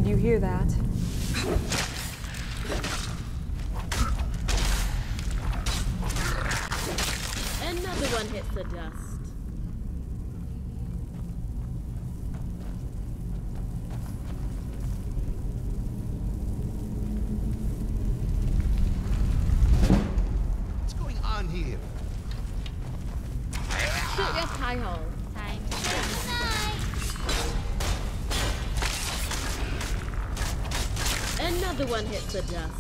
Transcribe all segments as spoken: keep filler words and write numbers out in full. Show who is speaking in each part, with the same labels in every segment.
Speaker 1: Did you hear that?
Speaker 2: Another one hits the dust.
Speaker 3: What's going on here?
Speaker 2: Shoot your pie hole.
Speaker 4: Time to say goodnight.
Speaker 2: Another one hits the dust.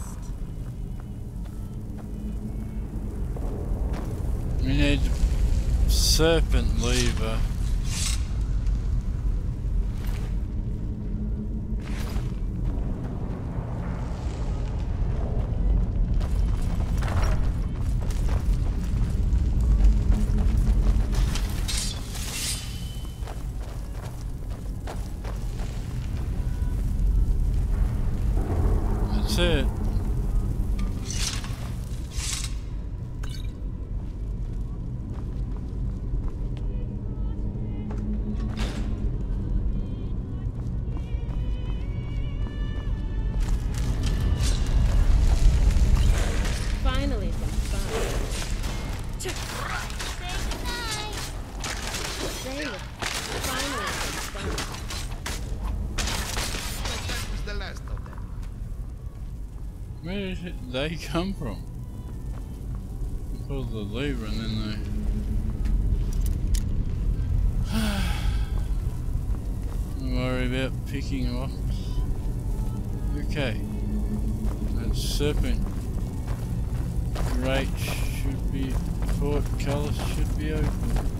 Speaker 5: We need serpent lever. That's it.
Speaker 2: Finally some fun.
Speaker 4: Say goodnight.
Speaker 2: Say it. Finally some fun.
Speaker 3: That was the last of them.
Speaker 5: Where did they come from? We pulled the lever and then they... Don't worry about picking rocks. Okay. That serpent grate should be... portcullis should be open.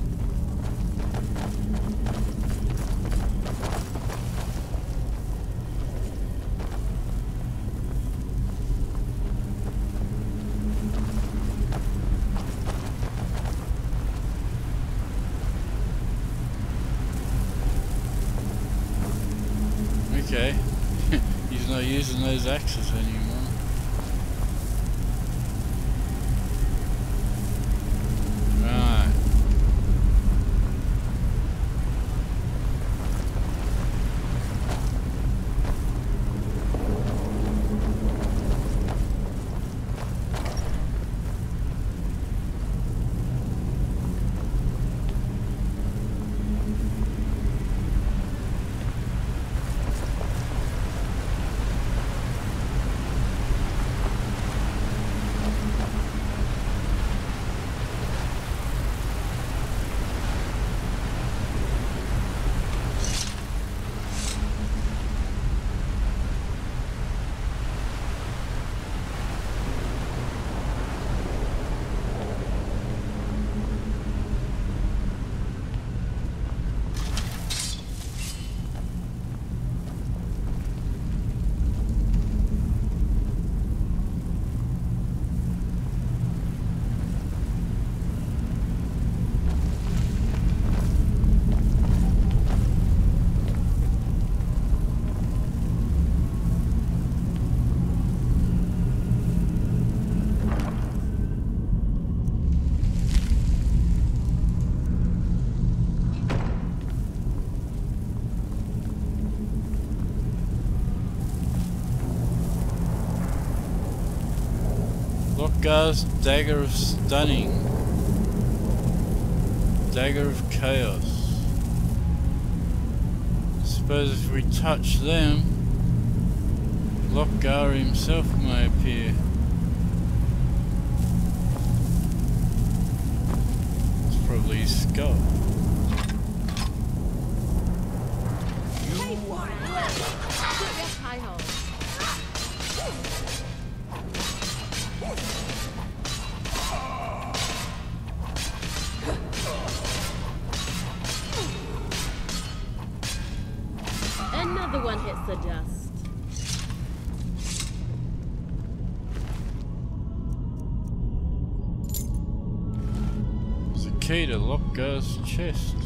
Speaker 5: Okay, he's not using those axes anymore. Right. Lokgar's Dagger of Stunning. Dagger of Chaos. Suppose if we touch them, Lokgar himself may appear. It's probably his skull.
Speaker 2: Hey, shoot your pie hole. Another one hits the dust.
Speaker 5: There's a key to Lokgar's chest.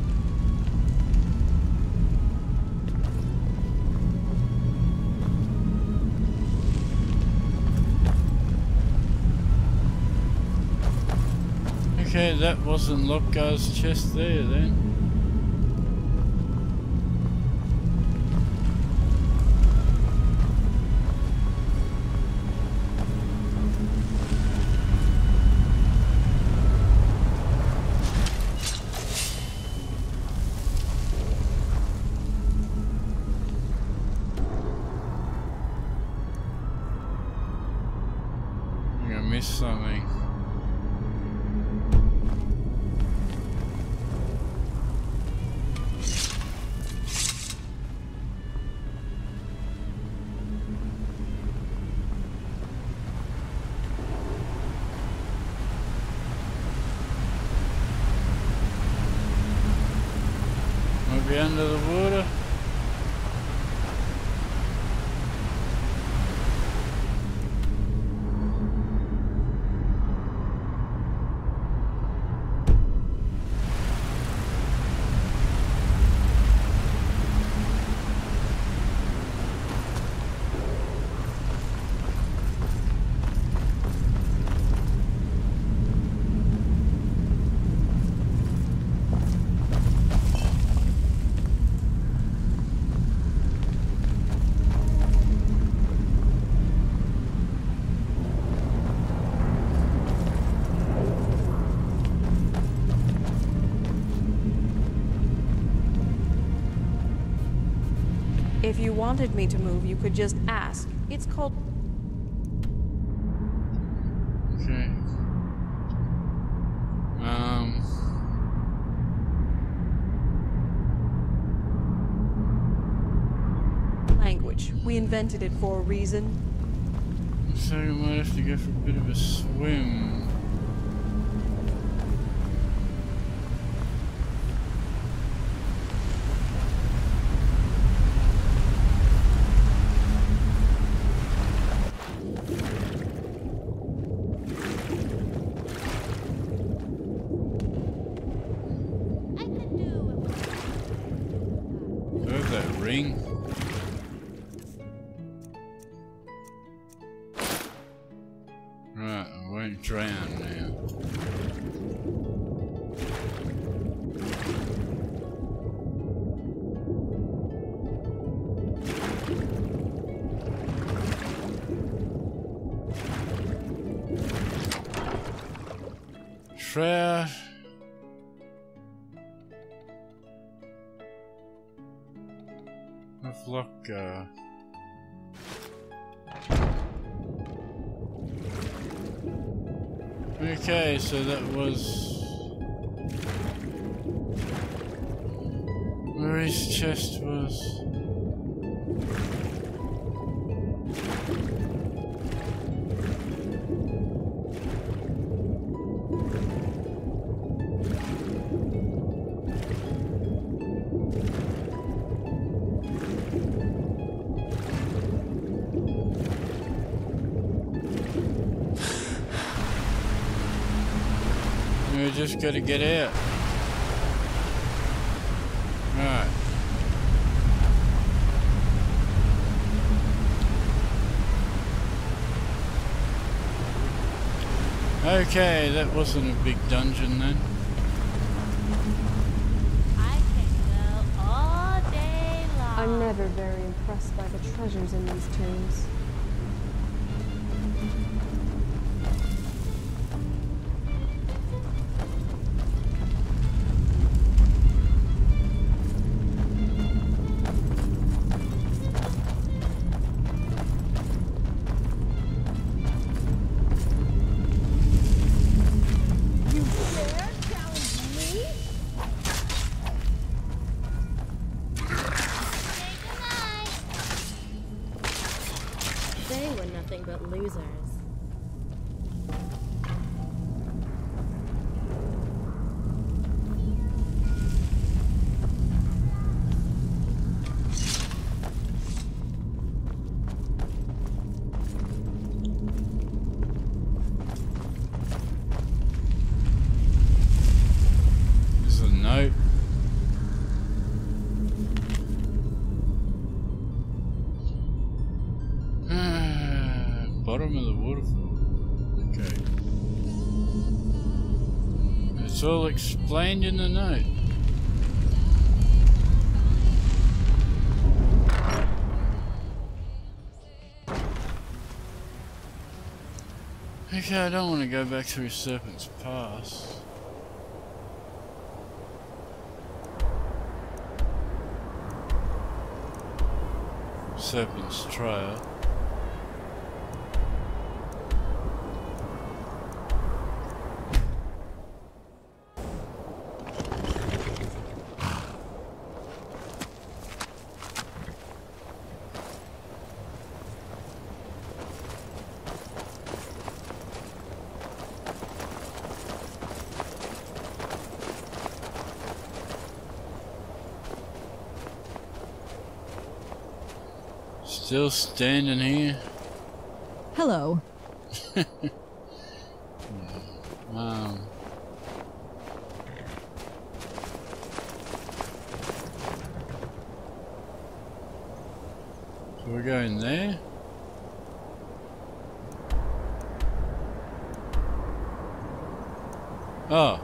Speaker 5: Okay, that wasn't Lokgar's chest there then. be under the water.
Speaker 1: If you wanted me to move, you could just ask. It's called...
Speaker 5: Okay. Um...
Speaker 1: language. We invented it for a reason.
Speaker 5: So I might have to go for a bit of a swim.
Speaker 4: I could do.
Speaker 5: There's that ring. Right, I won't drown now. Shroud. Of luck, uh... Okay, so that was where his chest was. We just gotta get out. Right. Okay, that wasn't a big dungeon then.
Speaker 4: I can go all day long.
Speaker 1: I'm never very impressed by the treasures in these tombs.
Speaker 2: They were nothing but losers.
Speaker 5: There's a note. Bottom of the waterfall. Okay. It's all explained in the note. Okay, I don't want to go back through Serpent's Pass. Serpent's Trail. Still standing here?
Speaker 6: Hello.
Speaker 5: um. So we're going there? Oh.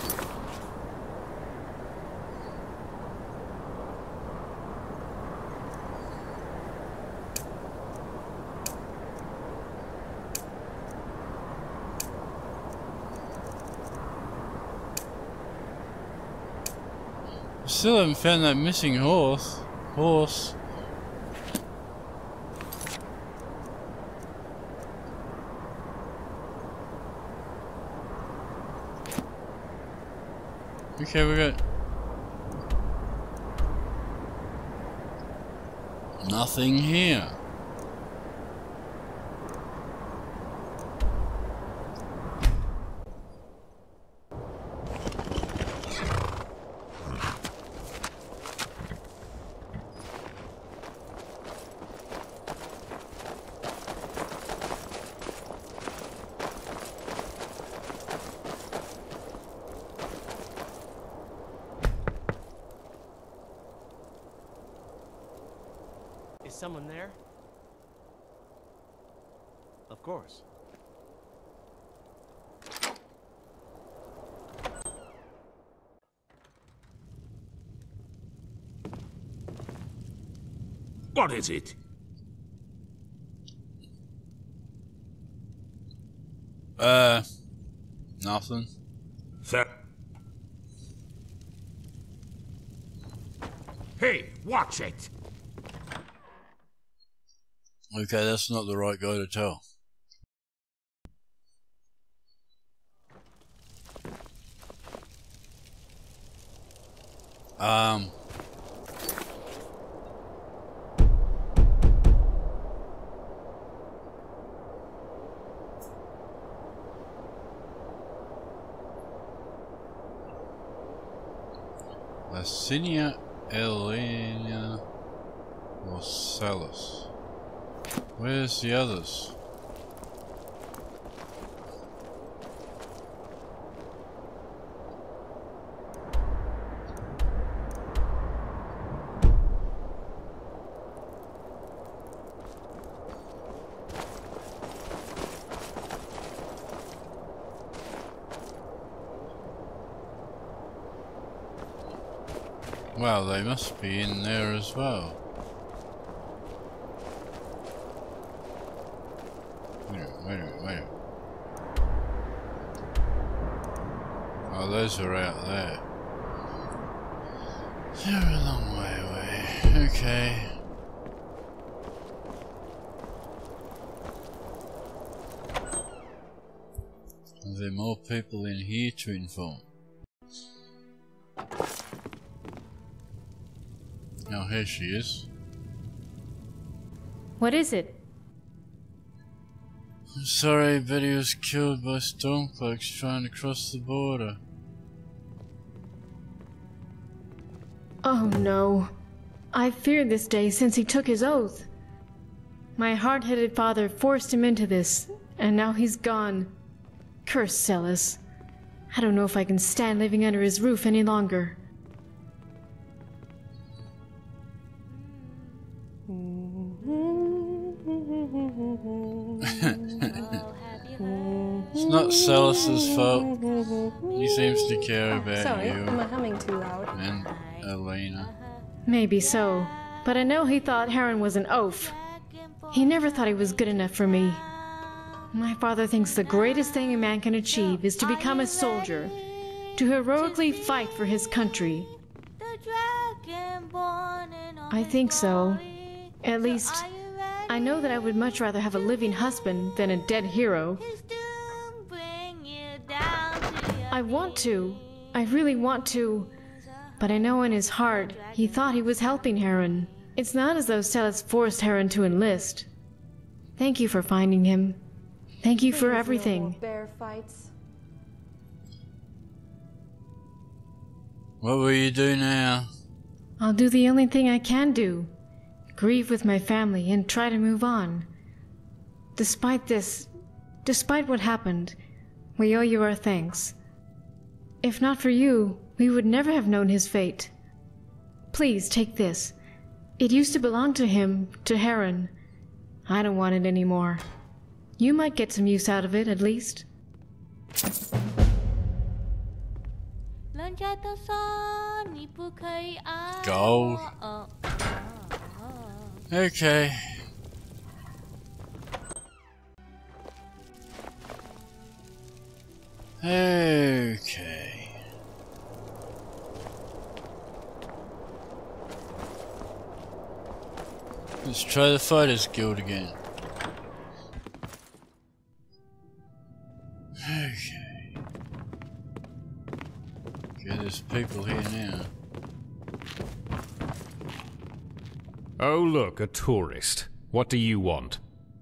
Speaker 5: Still haven't found that missing horse. Horse. Okay, we got nothing here.
Speaker 7: Is someone there? Of course.
Speaker 8: What is it?
Speaker 5: Uh, nothing.
Speaker 8: Sir. Hey, watch it!
Speaker 5: Okay, that's not the right guy to tell. Um. Licinia, Elena, Marcellus. Where's the others? Well, they must be in there as well. Wait a minute, wait a minute, wait a minute. Oh, those are out there. They're a long way away. Okay. Are there more people in here to inform? Now here she is.
Speaker 2: What is it?
Speaker 5: I'm sorry, Betty was killed by Stormcloaks trying to cross the border.
Speaker 2: Oh no. I've feared this day since he took his oath. My hard-headed father forced him into this, and now he's gone. Curse Celes. I don't know if I can stand living under his roof any longer.
Speaker 5: It's not Celes's fault. He seems to care
Speaker 1: Oh,
Speaker 5: about
Speaker 1: sorry,
Speaker 5: you
Speaker 1: am I humming too loud?
Speaker 5: and Elena.
Speaker 2: Maybe so, but I know he thought Heron was an oaf. He never thought he was good enough for me. My father thinks the greatest thing a man can achieve is to become a soldier, to heroically fight for his country. I think so. At least, I know that I would much rather have a living husband than a dead hero. I want to. I really want to. But I know in his heart, he thought he was helping Heron. It's not as though Celes forced Heron to enlist. Thank you for finding him. Thank you for
Speaker 1: Please, no
Speaker 2: everything.
Speaker 1: more bear fights.
Speaker 5: What will you do now?
Speaker 2: I'll do the only thing I can do. grieve with my family, and try to move on. Despite this, despite what happened, we owe you our thanks. If not for you, we would never have known his fate. Please take this. It used to belong to him, to Heron. I don't want it anymore. You might get some use out of it, at least.
Speaker 5: Gold. Okay. Okay. Let's try the Fighters Guild again. Okay. Okay, there's people here now.
Speaker 9: Oh look, a tourist. What do you want?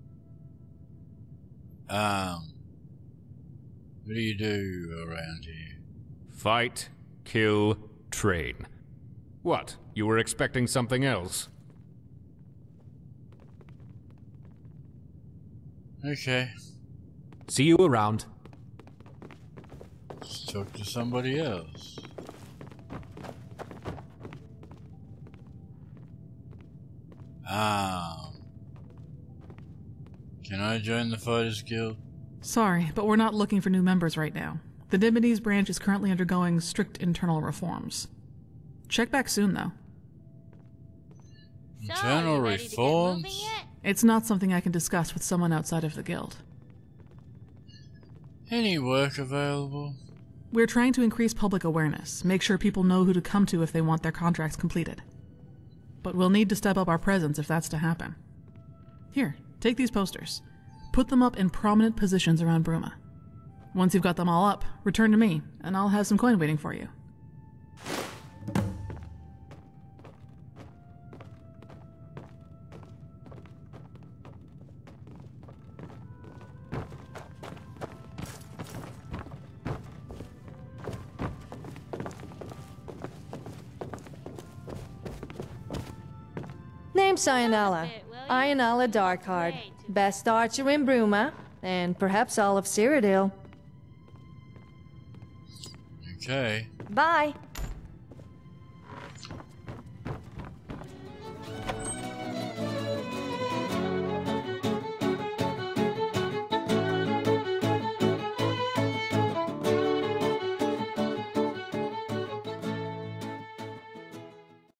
Speaker 5: Um, what do you do around here?
Speaker 9: Fight, kill, train. What, you were expecting something else?
Speaker 5: Okay.
Speaker 9: See you around.
Speaker 5: Let's talk to somebody else. Um, can I join the Fighters Guild?
Speaker 10: Sorry, but we're not looking for new members right now. The Dimities branch is currently undergoing strict internal reforms. Check back soon, though.
Speaker 5: Internal
Speaker 4: so, ready
Speaker 5: reforms?
Speaker 4: To get moving yet?
Speaker 10: It's not something I can discuss with someone outside of the guild.
Speaker 5: Any work available?
Speaker 10: We're trying to increase public awareness, make sure people know who to come to if they want their contracts completed. But we'll need to step up our presence if that's to happen. Here, take these posters. Put them up in prominent positions around Bruma. Once you've got them all up, return to me, and I'll have some coin waiting for you.
Speaker 1: Name's Ionala. Ionala Darkheart. Best archer in Bruma, and perhaps all of Cyrodiil.
Speaker 5: Okay.
Speaker 1: Bye.